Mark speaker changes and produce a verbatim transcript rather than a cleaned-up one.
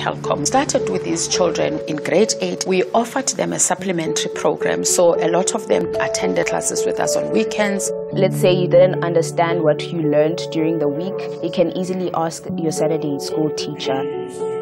Speaker 1: Telkom. Started with these children in grade eight. We offered them a supplementary program, so a lot of them attended classes with us on weekends.
Speaker 2: Let's say you didn't understand what you learned during the week, you can easily ask your Saturday school teacher.